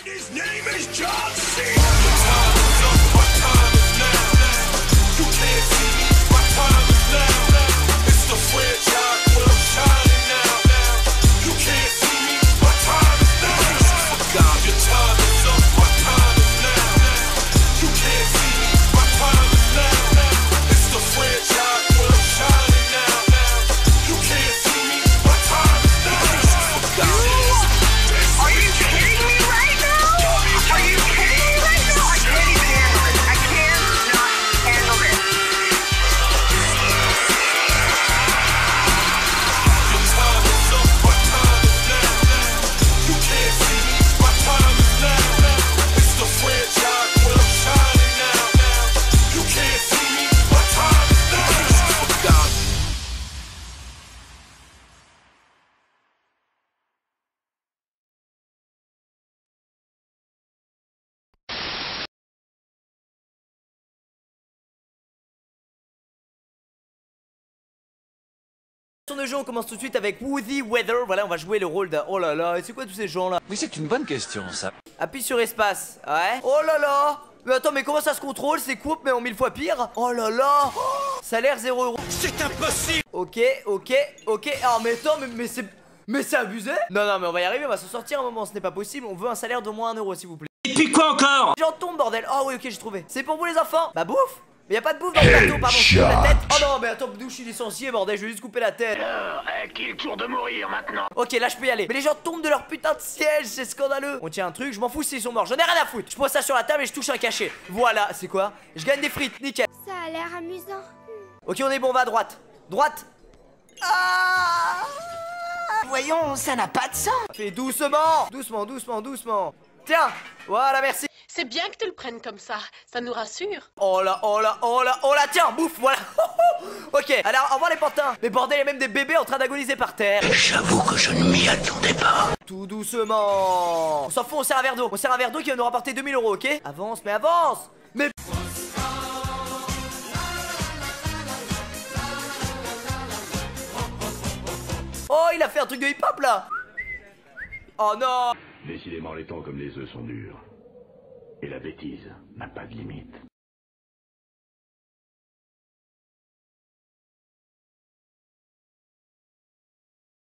His name is John C. De jeu, on commence tout de suite avec Woody Weather. Voilà, on va jouer le rôle d'un. Oh là là, et c'est quoi tous ces gens là? Oui, c'est une bonne question ça. Appuie sur espace, ouais. Oh là là. Mais attends, mais comment ça se contrôle? C'est coupe, mais en 1000 fois pire. Oh là là. Salaire 0 €. C'est impossible. Ok. Ah, mais attends, mais c'est abusé. Non, mais on va y arriver, on va s'en sortir un moment. Ce n'est pas possible. On veut un salaire d'au moins 1 € s'il vous plaît. Et puis quoi encore? J'en tombe, bordel. Oh oui, ok, j'ai trouvé. C'est pour vous les enfants. Bah bouffe. Mais y'a pas de bouffe dans le plateau, pardon, je coupe la tête. Oh non, mais attends, d'où je suis licencié, bordel, je vais juste couper la tête. Qui est le tour de mourir maintenant? Ok, là je peux y aller. Mais les gens tombent de leur putain de siège, c'est scandaleux. On tient un truc, je m'en fous s'ils sont morts, j'en ai rien à foutre. Je pose ça sur la table et je touche un cachet. Voilà, c'est quoi? Je gagne des frites, nickel. Ça a l'air amusant. Ok, on est bon, on va à droite. Droite. Ah, Voyons, ça n'a pas de sens. fais doucement. Doucement. Tiens, voilà, merci. C'est bien que tu le prennes comme ça nous rassure. Oh là, tiens, bouffe, voilà. Ok, alors au revoir les pantins. Mais bordel, il y a même des bébés en train d'agoniser par terre. J'avoue que je ne m'y attendais pas. Tout doucement. On s'en fout, on sert un verre d'eau. On sert un verre d'eau qui va nous rapporter 2000 €, ok? Avance, mais avance. Mais... Oh, il a fait un truc de hip-hop là. Oh non. Décidément, les temps comme les œufs sont durs. Et la bêtise n'a pas de limite.